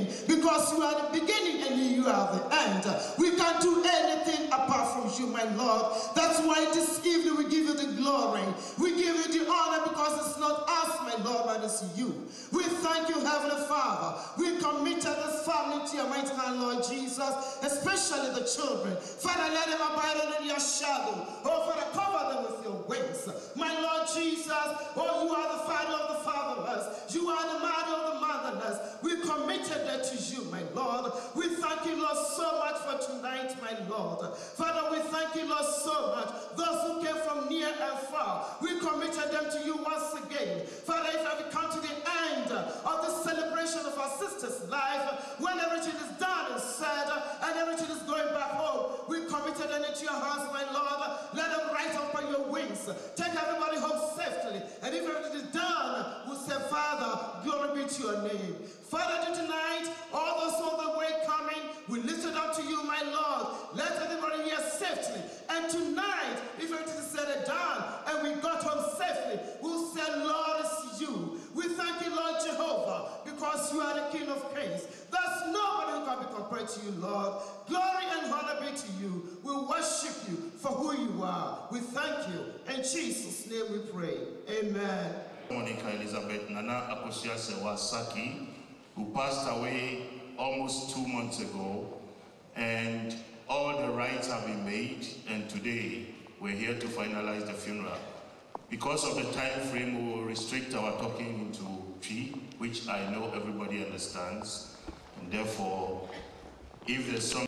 beginning, because you are the beginning and you are the end. We can't do anything apart from you, my Lord. That's why this evening we give you the glory. We give you the honor, because it's not us, my Lord, but it's you. We thank you, Heavenly Father. We committed this family to your mighty hand, Lord Jesus, especially the children. Father, let them abide under your shadow. Oh, Father, cover them with your wings. My Lord Jesus, oh, you are the Father of the fatherless. You are the mother of the motherless. We committed that to you, my Lord. We thank you, Lord, so much for tonight, my Lord. Father, we thank you, Lord, so much. Those who came from near and far, we committed them to you once again. Father, if we come to the end of this celebration of our sister's life, when everything is done and said, and everything is going back home, we committed them into your hands, my Lord. Let them rise up on your wings. Take everybody home safely. And if everything is done, we'll say, Father, glory be to your name. Father, tonight, all those who are the way coming, we lift it up to you, my Lord. Let everybody here safely. And tonight, if everything is said and done, and we got home safely, we'll say, Lord, it's you. We thank you, Lord Jehovah, because you are the King of Kings. There's nobody who can be compared to you, Lord. Glory and honor be to you. We worship you for who you are. We thank you. In Jesus' name we pray. Amen. Monica Elizabeth Nana Akosia Sewasaki, who passed away almost 2 months ago, and all the rites have been made, and today we're here to finalize the funeral. Because of the time frame, we will restrict our talking into Twi, which I know everybody understands, and therefore, if there's some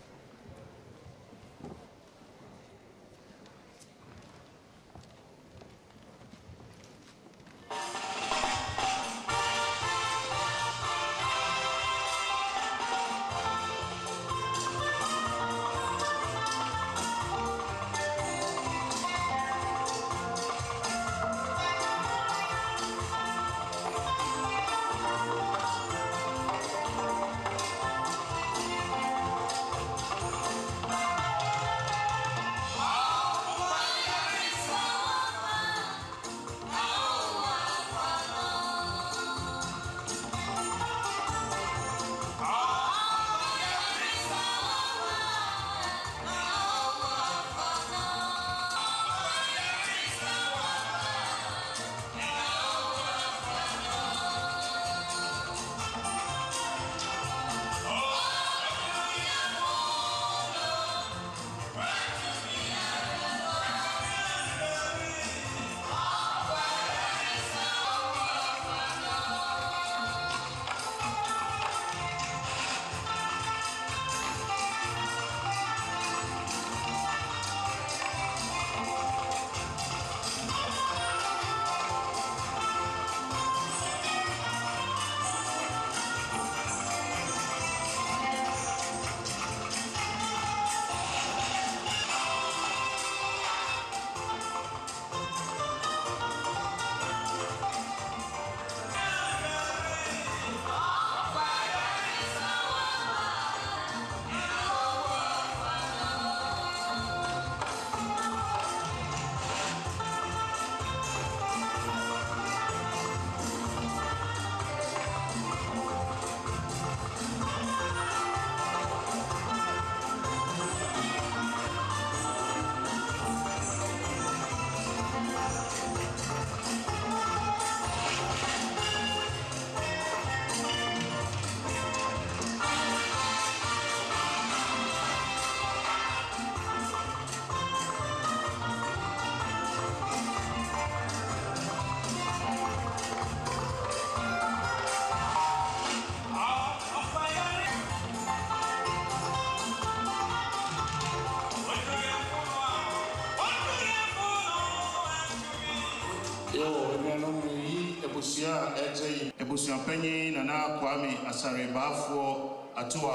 Ebusia Penny Nana Kwame Asare Bafo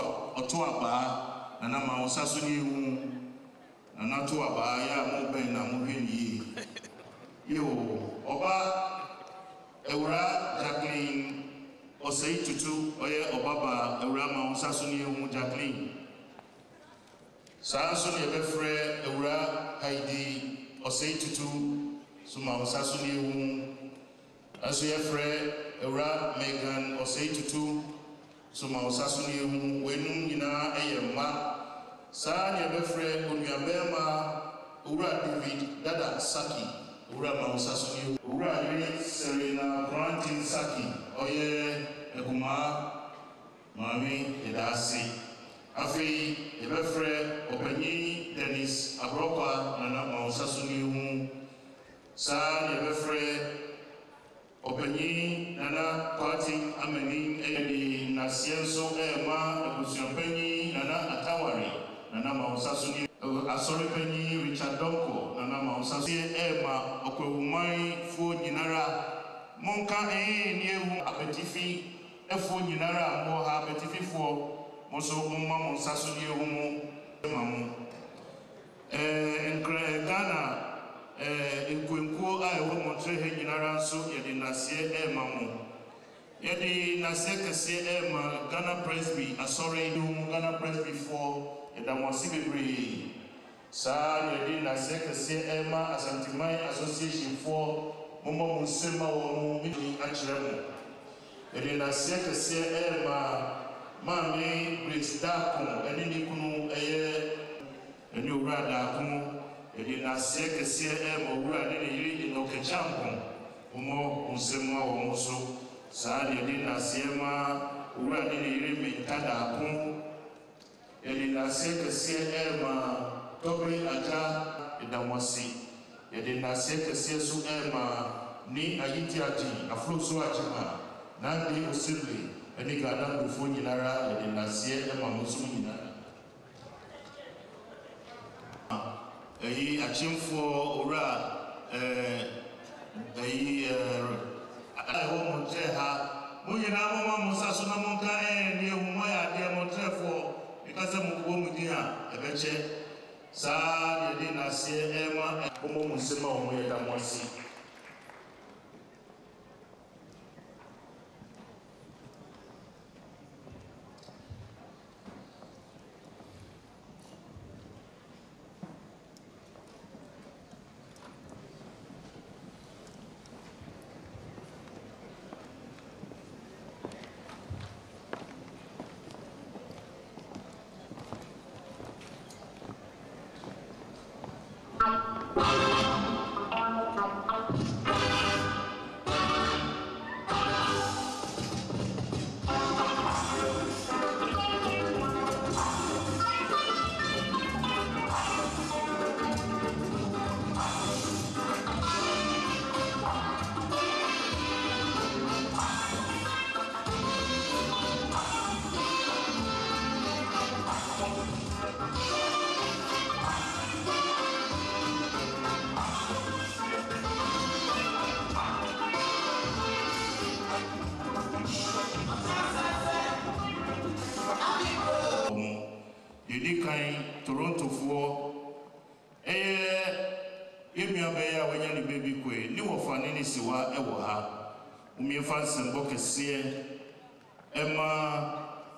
Otua Ba Nana Maosasuni Nana Tua Ba ya mo ben na mo hwani yo Oba Ewura Jacqueline Osei Tutu oye Obaba Ewura Maosasuni hu Jacqueline Sanso ne befre Ewura Heidi Osei Tutu Suma Osasuni hu Asu yefre Ewura Megan Osei Tutu so ma osaso ne hu wenum nyina eyemma saa ne befre onuabema owura David Dada Saki owura ma osaso ne owura yiri Serena Grantin Saki oye ekuma mami edasi afi ebefre opanyi Dennis Abrokwa na ma osaso ne hu saa ne befre opanyi nana party amani edi na sienso ema ebusuapanyi nana Atawari nana ma osaso ne asori panyi Richard Donko nana ma osaso ema okwewumai fo nyinara monka ni ehu apetifi efo nyinara mo ha apetifi fo mo so mo ma osaso ne ehu mo mamu enkre Ghana enkwenko a ewo montre he nyinara nso yedi nasie ema mo yedi nasie kese ema Ghana Presby asori dum Ghana Presby for yeda mwasi bebre saa yedi nasie kese ema Asantimai Association for momo musema wo mu mi akire mo yedi nasie kese ema mami Grace Dakon eni ni kunu eye eni owura Dakon yedi nasie kese ema owura ne yiri no kechampo momo musema wo mu so saa yedi nasie ma owura ne yiri mentada kon yedi nasie kese ema Tobe aja edamwasi yedi nasie kese so ema ni ayitiati afroso achima na ndi osibli eni Ghana bufo nyinara yedi nasie ema musu nyinara eyi achimfo ora eyi ayo montre ha munyina mama musaso na monka ni ehumo ya de montre fo because mu bo mu dia ebeche saa yedi nasie ema omo musema omo yeda mwasi Toronto for yemia beya wanya ni baby kwe ni wofane ni siwa ewo ha umiefa sembo kese ema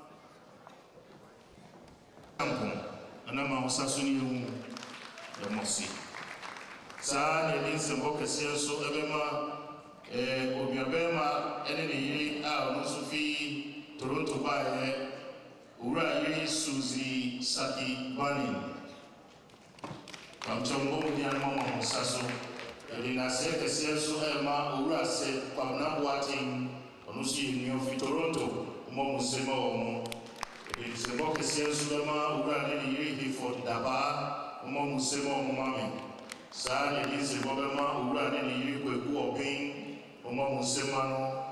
kampo anama osaso ni hu emosi saa ni sembo kese so ebema obiabema ene ni yiri a ono so fi Toronto ba ura yiri Suzy Saki Bani kamchombo ni mama musaso yiri nasie kese so ema ura se pamna watching onusi ni of Toronto mo musema omo yiri sembo kese so ema ura ni yiri Hiford Daba mo musema omo mami saa yiri sembo ema ura ni yiri Kweku Obin mo musema no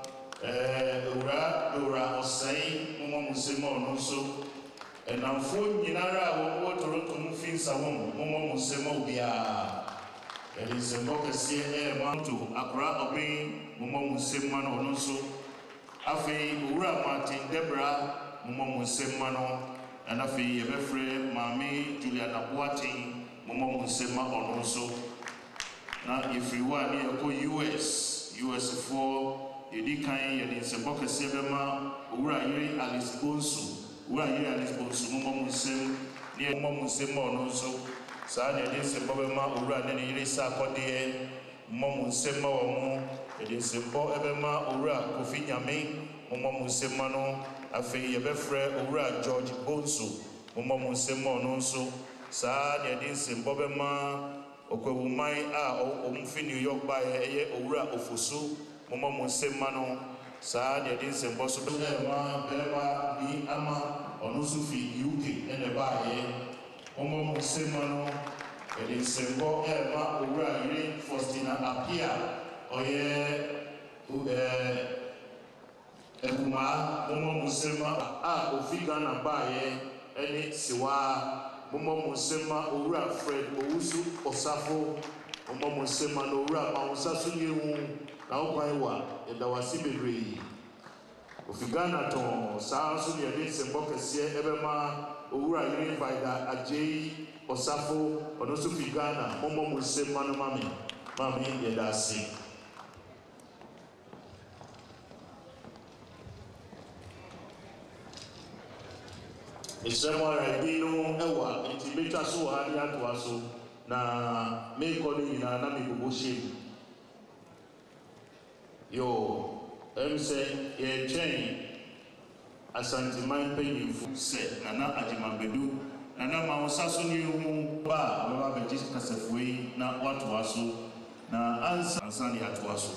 ura osai mo musema onuso enamfo nyinara wo Toronto mu finsa wo mo musema obia elisembo kese manto akra Obin mo musema no onuso afi ura Martin Debra mo musema no and afi yebefre mami Juliana Boating mo musema onuso na ifriwa ni eko US for yedi kan yedi sembo kese bema owura yiri Alice Bonsu owura yiri Alice Bonsu mo musem ni mo musem ono so saa yedi sembo bema owura ne yiri Sakode mo musem wo mo It is simple Ebema Ura Kofi Nyame, Momo Musemano, Afe Yebefre Ura George Bonsu, Momo Musemo Nonso, Sa Yadin Simbobema, Okwumai Omfi New York by Ura Ofusu, Momo Musemano, Sa Yadin Simbosu Bema Ni Ama, Onusufi UK, and the Baye, Momo Musemano, it is simple Emma Ura Irene Faustina Apia. Oye, Ekuma, Momo Musema, Ofiga na Baye, Eni Siwa, Momo Musema, Ura Fred, Ousu, Osafo, Momo Musema, Nora, Mausasu Yewu, Naupaiwa, Edawasi Bedri. Ofiga na Ton, Sasu Yadin Semboke Sie, Ebema, Ura Yuri Vaida, Ajay, Osafo, Onosu Figana, Momo Musema, no Mami, Yedasi. Isemo Radino Ewa, Intimata so Hadia to Aso, na me calling in Anami Bubushi. Yo, say, a chain, a Santiman Penny Food said, Nana Ajimabedu, Nana Mausasuni Ba, Baba Betis Casafui, na what was so, na answer Ansani at Waso.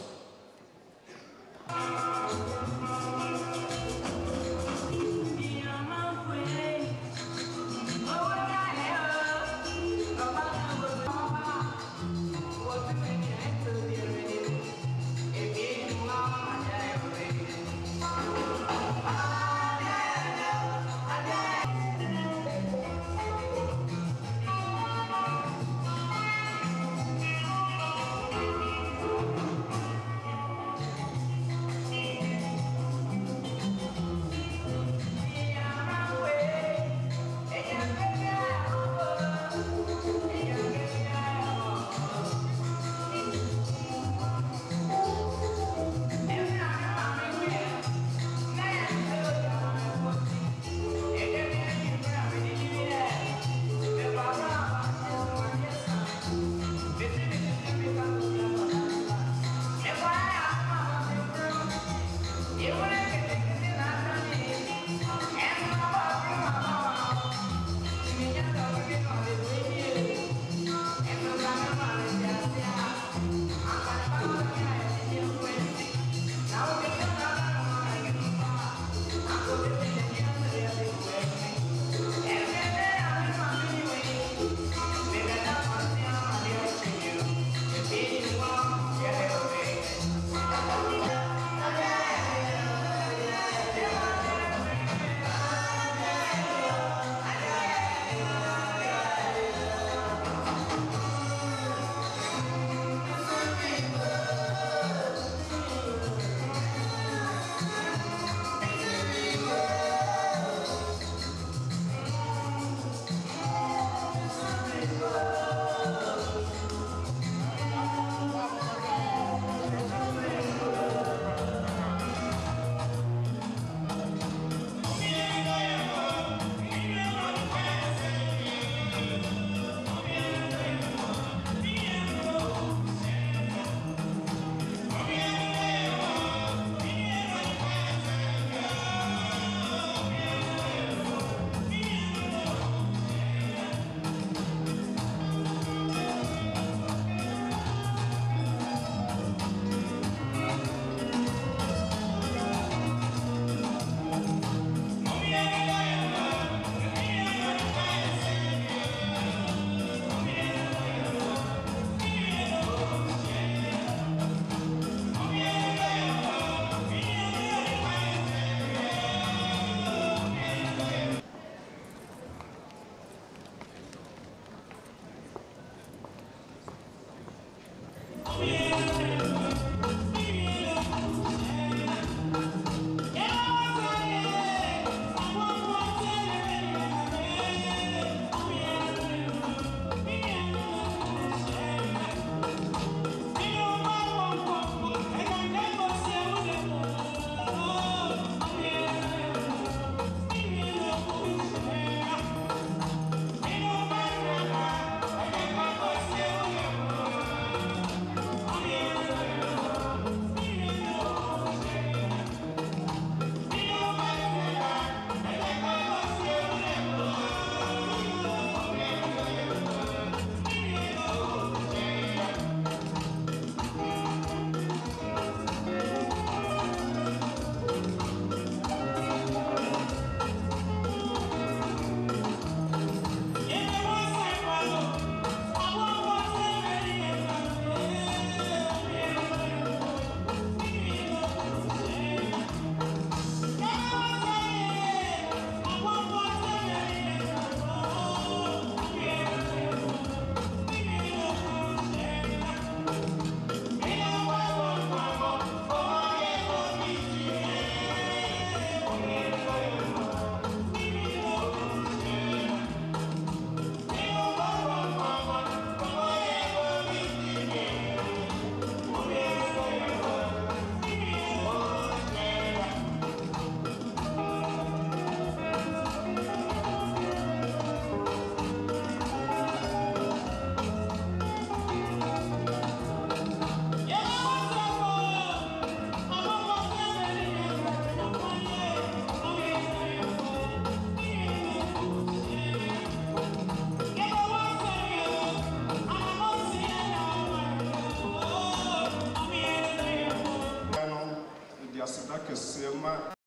kɛseɛ ma